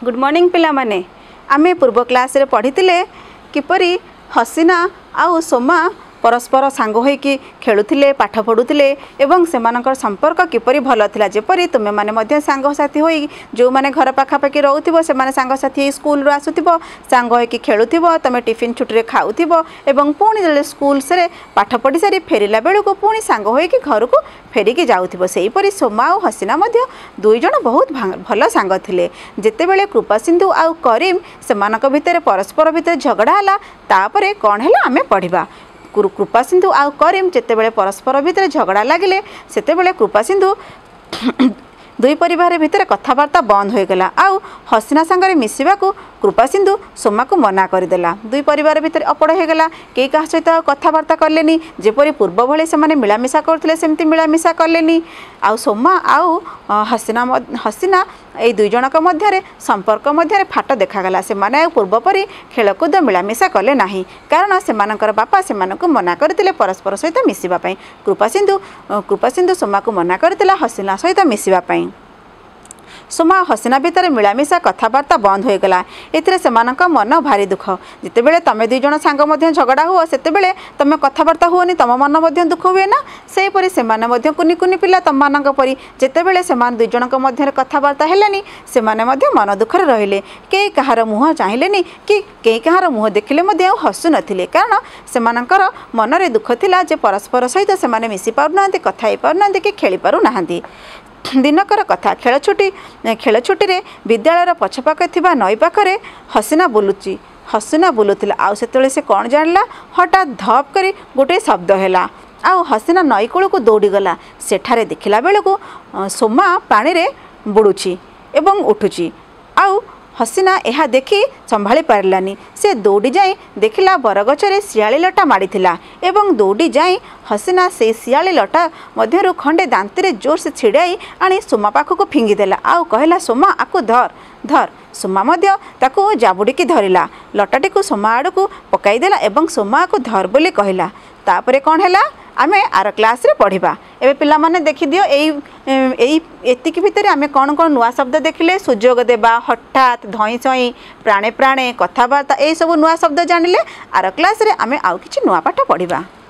Good morning पिला माने आमे पूर्व क्लास रे पढ़ितिले किपरि हसीना आउ सोमा परस्पर सांग होइकी खेलुथिले पाठ पढ़ुथिले एवं सेमानकर संपर्क किपरि भल थिला जेपरि तुमे माने मध्य सांग साथी होई जो माने घर पाखा पाखी रहउथिबो से माने सांग साथी स्कूल रो आसुथिबो सांग होइकी खेलुथिबो तमे टिफिन छुट्टी रे खाउथिबो एवं पुणी जले स्कूल से पाठ पढ़ी सारी फेरिला बेलु को पुणी सांग होइकी घर को फेरिकी जाउथिबो सेही परि सोमा और हसीना मध्य दुई जण बहुत भल सांग थिले जेते बेले कृपा सिंधु आउ करीम सेमानक भितर परस्पर भितर झगड़ा हला तापरे कोन हला आमे पढ़िबा। कृपा सिंधु आउ करीम जेते बेले परस्पर भितर झगड़ा लागिले सेते बेले कृपा सिंधु दुई परिवार भितर कथबार्ता बंद हो गला आउ हसीना सांगरे मिसिबा को कृपा सिंधु सोमा को मना करदेला। दुई परिवार भितर अपड़ हो गला के क्या सहित कथबार्ता कलेनी जेपरी पूर्व भले से माने मिलामिशा करथिले सेमती मिलामिशा कलेनी आउ सोमा आउ हसीना ए दुई जनक मध्य संपर्क मध्य फाट देखा से माने पूर्व परी खेलकूद मिलामिशा कले नाही कारण से मानकर बापा से मानक मना करथिले परस्पर सहित मिसिबा पई। कृपा सिंधु सोमा को मना करथिला हसीना सहित मिसिबा पई। सोमा हसीना भितर मिलामिशा कथबार्ता बंद हो गला एथिरे सेमानक मन भारी दुख जिते बेले तमे दुई जण सांग मध्य झगड़ा हुआ सेते बेले तमे कथबार्ता हुओनी तम मन मध्य दुख हुए ना सेही परि सेमाने मध्य कुनी कुनी पिला तममानक परि जेते बेले सेमान दुई जनक मध्य कथबार्ता हेलेनी सेमाने मध्य मन दुखरे रहिले के कहार मुह चाहिलेनी कि के कहार मुह देखिले मध्य हसु नथिले कारण सेमानकर मनरे दुख थिला जे परस्पर सहित सेमाने मिसि पारु नांती कथा हे पारु नांती कि खेली पारु नांती। दिनकर कथा खेल छुट्टी रे विद्यालय पछपाखे थिबा नई पाखरे हसीना बुलुतिला आउ सेतले से कौन जानला हठात धप करी गोटे शब्द हैला आउ हसीना नई कूल को दौड़ी गला सेठारे देखिला बेलू सोमा पानी रे बुड़ुची एवं उठुची आउ हसीना यह देखी संभाली पारलानी से दौड़ी जाई देखिला बरगछरे शियाली लटा माड़ीथिला एवं दौड़ी जाई हसीना से शियाली लटा मध्यरु खंडे दांतरे जोर से छिड़ाई आनी सोमा पाखक फिंगिदेला आउ कहला सोमा आकु धर धर सोमा मध्य ताकू जाबुड़ी की धरिला लटाटी को सोमा आड़ को पकाईदेला एवं सोमा को धर बोली कहला तापरे कौन हैला आमे आर क्लास रे पढ़िबा। एबे पिला माने देखि दियो एतिक भितर आमे कौन कौन नुआ शब्द देखिले सुजोग देबा हठात धई सई प्राणे प्राणे कथबार्ता ए सब नुआ शब्द जानिले आर क्लास रे आमे आउ किछि नुआ पाठ पढ़िबा।